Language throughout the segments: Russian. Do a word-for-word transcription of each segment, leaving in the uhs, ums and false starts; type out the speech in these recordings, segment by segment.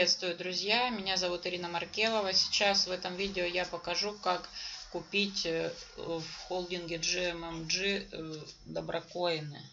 Приветствую, друзья! Меня зовут Ирина Маркелова. Сейчас в этом видео я покажу, как купить в холдинге джи эм эм джи доброкоины.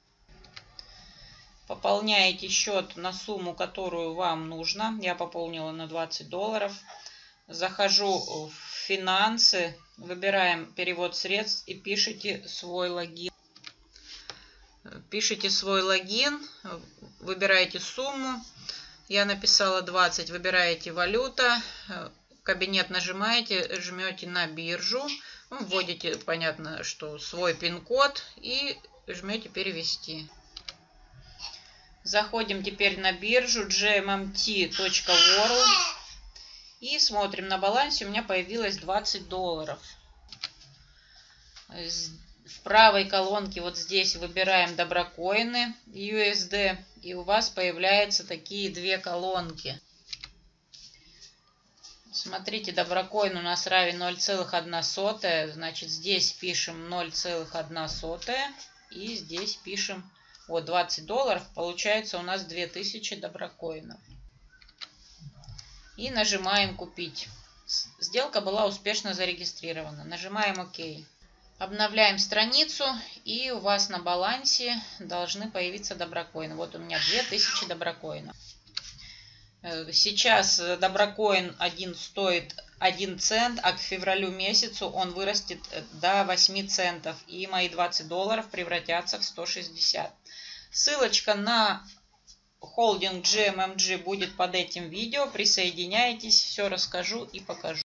Пополняете счет на сумму, которую вам нужно. Я пополнила на двадцать долларов. Захожу в финансы, выбираем перевод средств и пишите свой логин. Пишите свой логин, выбираете сумму. Я написала двадцать, выбираете валюта, кабинет нажимаете, жмете на биржу, вводите, понятно, что свой пин-код и жмете перевести. Заходим теперь на биржу джи эм эм ти точка ворлд и смотрим на балансе, у меня появилось двадцать долларов. В правой колонке вот здесь выбираем доброкоины ю эс ди, и у вас появляются такие две колонки. Смотрите, доброкоин у нас равен ноль целых одна сотая, значит здесь пишем ноль целых одна сотая и здесь пишем вот двадцать долларов, получается у нас две тысячи доброкоинов. И нажимаем купить. Сделка была успешно зарегистрирована. Нажимаем ОК. Обновляем страницу, и у вас на балансе должны появиться доброкоины. Вот у меня две тысячи доброкоинов. Сейчас доброкоин один стоит один цент, а к февралю месяцу он вырастет до восьми центов. И мои двадцать долларов превратятся в сто шестьдесят. Ссылочка на холдинг джи эм эм джи будет под этим видео. Присоединяйтесь, все расскажу и покажу.